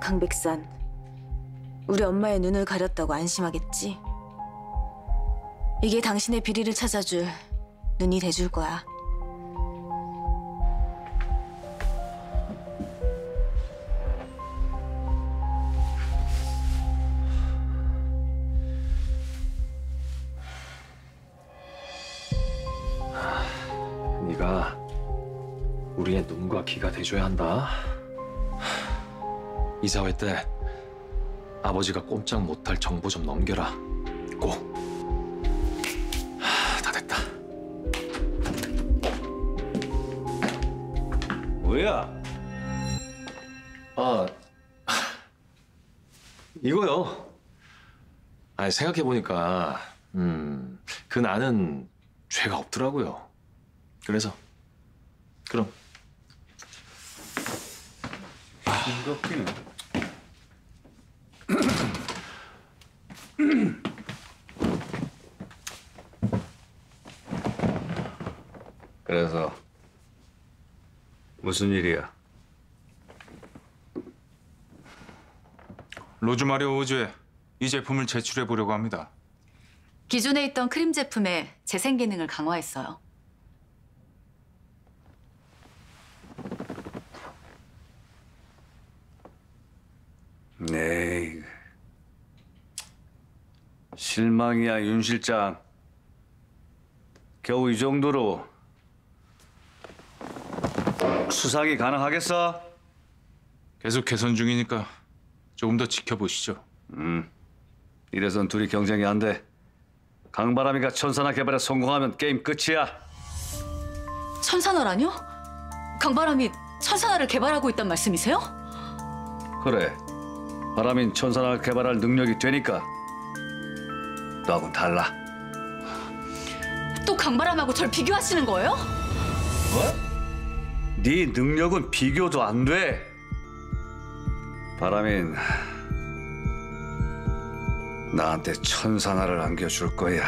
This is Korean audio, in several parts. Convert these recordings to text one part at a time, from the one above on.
강백산, 우리 엄마의 눈을 가렸다고 안심하겠지? 이게 당신의 비리를 찾아줄 눈이 돼줄 거야. 네가 우리의 눈과 귀가 돼줘야 한다. 이사회 때 아버지가 꼼짝 못할 정보 좀 넘겨라. 꼭. 다 됐다. 뭐야? 이거요. 아니, 생각해보니까 그 나는 죄가 없더라고요. 그래서 그럼. 이렇게는. 그래서 무슨 일이야? 로즈마리오 오즈에 이 제품을 제출해 보려고 합니다. 기존에 있던 크림 제품의 재생 기능을 강화했어요. 네. 실망이야, 윤 실장. 겨우 이 정도로 수상이 가능하겠어? 계속 개선 중이니까 조금 더 지켜보시죠. 이래선 둘이 경쟁이 안 돼. 강바람이가 천산화 개발에 성공하면 게임 끝이야. 천산화라뇨? 강바람이 천산화를 개발하고 있단 말씀이세요? 그래. 바람인 천산화를 개발할 능력이 되니까 너하고는 달라. 또 강바람하고 절 비교하시는 거예요? 뭐? 네 능력은 비교도 안 돼. 바람인 나한테 천산화를 안겨줄 거야.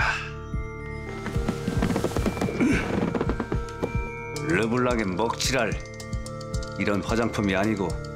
르블랑의 먹칠할 이런 화장품이 아니고